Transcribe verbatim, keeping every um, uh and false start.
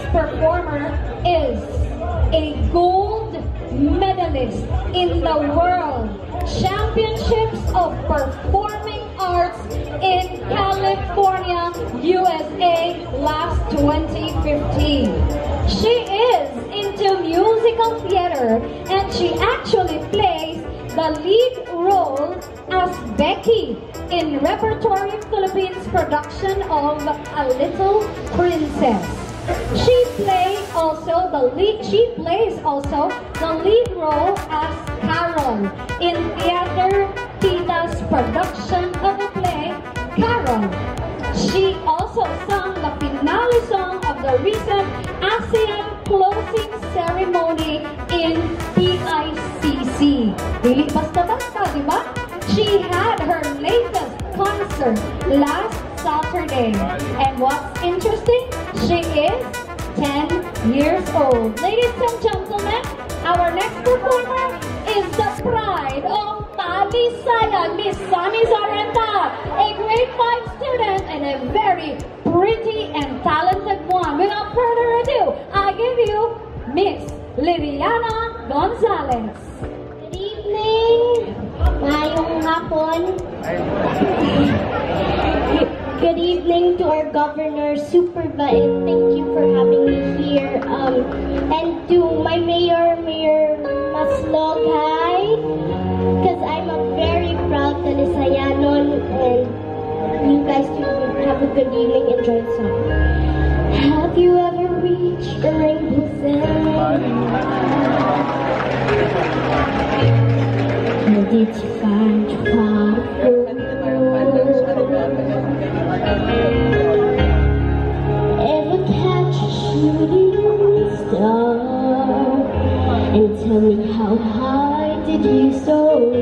performer is a gold medalist in the World Championships of Performing Arts in California, U S A last twenty fifteen. She is into musical theater and she actually plays the lead role as Becky in Repertory Philippines production of A Little Princess. She plays also the lead. She plays also the lead role as Carol in Theater Tita's production of the play Carol. She also sang the finale song of the recent ASEAN closing ceremony in P I C C. Really basta-basta, di ba? She had her latest concert last Saturday. And what's interesting? She is ten years old. Ladies and gentlemen, our next performer is the pride of Talisayan, Miss Sunny Zarenta, a grade five student and a very pretty and talented one. Without further ado, I give you Miss Liliana Gonzalez. Good evening. Ngayong hapon. Good evening to our Governor Superbait. Thank you for having me here. Um, and to my Mayor, Mayor Maslog, hi. Because I'm a very proud Talisayanon and you guys do have a good evening. Enjoy the song. Have you ever reached the rainbow's end? And did you find your pot of gold? Ever catch a shooting star? And tell me how high did you soar?